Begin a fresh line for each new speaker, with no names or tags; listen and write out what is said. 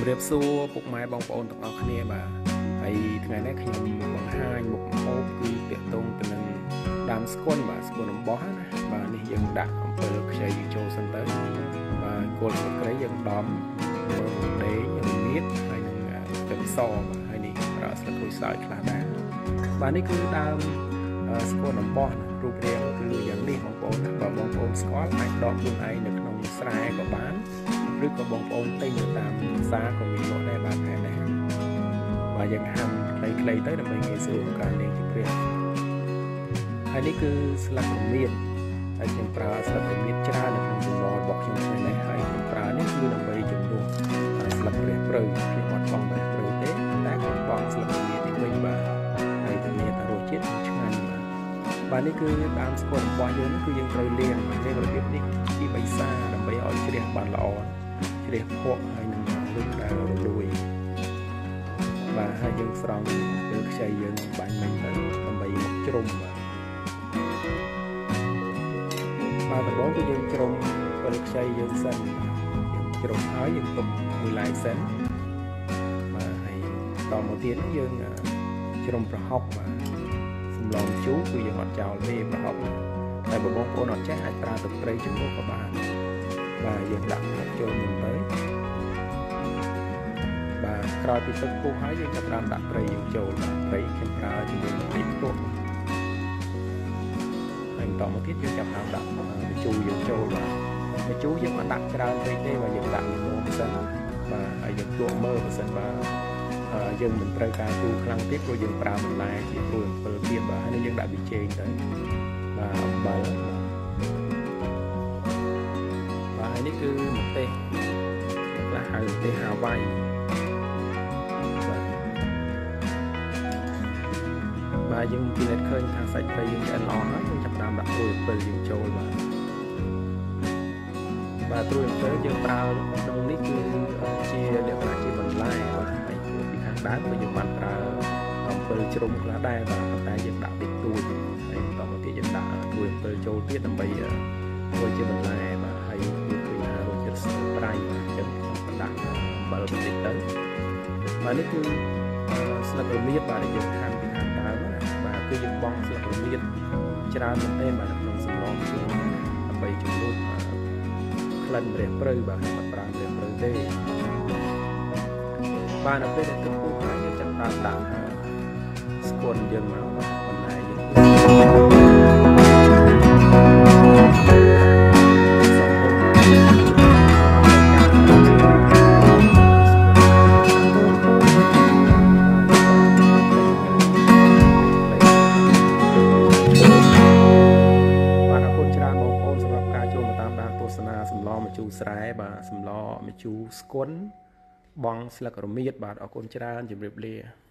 เรียบสู้ปุกไม้บองปอนตกเอาคะแนนมาไอ้ทั้งไงเนี่ยขยมบางห้างมุกโอ๊บคือเตียตรงเป็นดามสกุลสกุลน้ำบอสนะนี่ยังดักอำเภอใช้ยิงโจสันเตอร์โกลสกระยังดอมเดย์ยังมิดให้หนึ่งเป็นซอให้นี่เราสกุลสายคลาดได้นี่คือดามสกุลน้ำบอสรูปเรียงคืออย่างนี้บองปอนบองปอนสควอตไอ้ดอกคุณไอ้หนึ่งนงสายกับบ้านหรือกับบองปอนตีตามซาของมีโลได้บ้านแค่ไหนยังทำใครๆtớiដើម្បីងាយស្រួលការលេងជំរឿនហើយនេះគឺស្លឹករមៀតហើយខ្ញុំប្រើស្លឹករមៀតច្រើននៅក្នុងចំណររបស់ខ្ញុំថ្ងៃនេះហើយខ្ញុំប្រើនេះគឺដើម្បីជំនួសស្លឹករះព្រៅខ្ញុំអត់បង់រះព្រៅទេតែខ្ញុំបង់ស្លឹករមៀតនេះវិញបាទហើយធានាថារសជាតិឆ្ងាញ់បាទនេះគឺដើមស្កររបស់យើងគឺយើងត្រូវលាងលេងរបៀបនេះពី3សាដើម្បីឲ្យជ្រះបានល្អជ្រះភក់ហើយនឹងលុបដែលរលួយបាទហើយយើងស្រង់ពេលខ្ចីយើងបាញ់មិញទៅដើម្បីមកជ្រុំបាទដំបូងគឺយើងជ្រុំពេលខ្ចីយើងសិនយើងជ្រុំហើយយើងទុកមួយឡែកសិនបាទហើយតមកទៀតយើងជ្រុំប្រហុកបាទសម្លម្ជូរគឺយើងអត់ចោលទេប្រហុកតែបងប្អូនអត់ចេះអាចប្រើទឹកត្រីជំនួសក៏បានបាទយើងដាក់ប្រហុកចូលមុនទៅក្រោយពីទឹកពុះហើយយើងចាប់ផ្ដើមដាក់ត្រីយើងចូលត្រីខ្ញុំប្រើជាមួយនឹងត្រីផ្ទុកហើយបន្តមកទៀតយើងចាប់ផ្ដើមដាក់ម្ជូរយើងចូលបាទម្ជូរយើងមិនដាក់ច្រើនពេកទេបាទយើងដាក់ល្មមសិនបាទហើយយើងភ្លក់មើលបើសិនបាទយើងមិនត្រូវការជូរខ្លាំងទៀតព្រោះយើងប្រើបន្លែជាព្រួយ7ទៀតបាទហើយយើងដាក់ប៊ីចេងទៅបាទអំបិលបាទហើយនេះគឺម្ទេសខ្លះហៅម្ទេសហាវ៉ៃបាទយើងពិនិត្យឃើញថាសាច់ត្រីយើងឆ្អិនល្អហើយយើងចាប់ផ្ដើមដាក់ត្រួយអំពិលយើងចូលបាទត្រួយអំពិលយើងប្រើក្នុងនេះគឺជាលក្ខណៈជាបន្លែបាទហើយពីខាងដើមក៏យើងបានប្រើអំពិលជ្រុំខ្លះដែរបាទប៉ុន្តែយើងដាក់តិចតួចហើយបន្តមកទៀតយើងដាក់ត្រួយអំពិលចូលទៀតដើម្បីធ្វើជាបន្លែបាទហើយយើងឃើញថារសជាតិស្ប្រៃបាទអញ្ចឹងខ្ញុំដាក់អំបិលបន្តិចទៅបាទនេះគឺស្លឹករមៀតបាទដែលយើងហាន់ពីខាងដើមបាទគឺយើងបង់ស្លឹករមៀតច្រើនមែនទែនបាទក្នុងសម្លម្ជូរដើម្បីជំនួសក្លិនរះព្រៅបាទមិនប្រើរះព្រៅទេបាទនៅពេលដែលទឹកពុះហើយយើងចាប់ដាក់ស្គនយើងមកបាទបន្លែយើងសម្លម្ជូរស្រែបាទសម្លម្ជូរស្គុនបងស្លឹករមៀតបាទអរគុណច្រើនជម្រាបលា